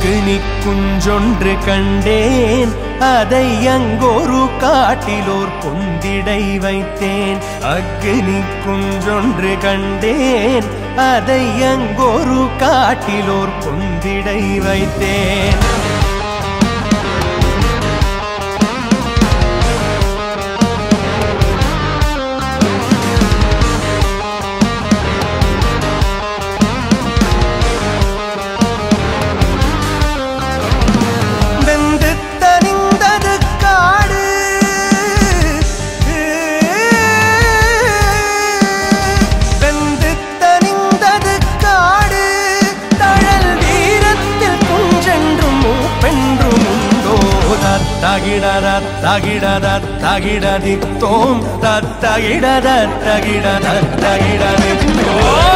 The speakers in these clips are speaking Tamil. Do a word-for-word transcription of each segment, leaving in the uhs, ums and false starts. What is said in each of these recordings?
அக்னி குஞ்சொன்று கண்டேன் அதை அங்கொரு காட்டிலோர் பொந்திடை வைத்தேன் அக்னி குஞ்சொன்று கண்டேன் அதை அங்கொரு காட்டிலோர் பொந்திடை வைத்தேன் தகிடத தகிடத தகிடதித்தோம் தத்தகிடத தகிடத தகிடதித்தோம்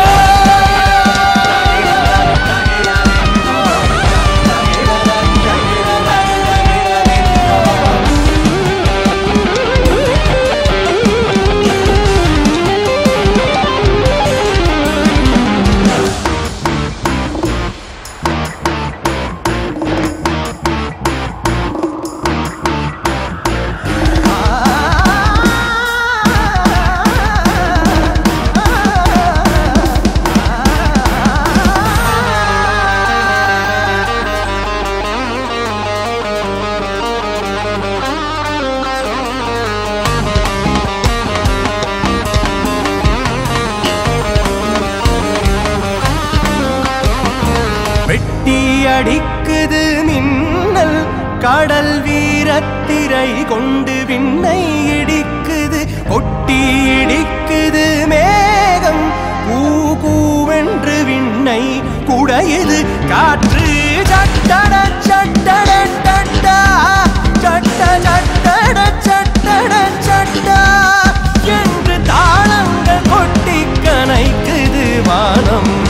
அடிக்குது மின்னல் கடல் வீரத்திரை கொண்டு விண்ணை இடிக்குது கொட்டி இடிக்குது மேகம் பூ பூவென்று விண்ணை குடையுது காற்று சட்டட சட்டட சட்டா சட்ட சட்டட சட்டட சட்டா என்று தாளங்கள் கொட்டி கனைக்குது வானம்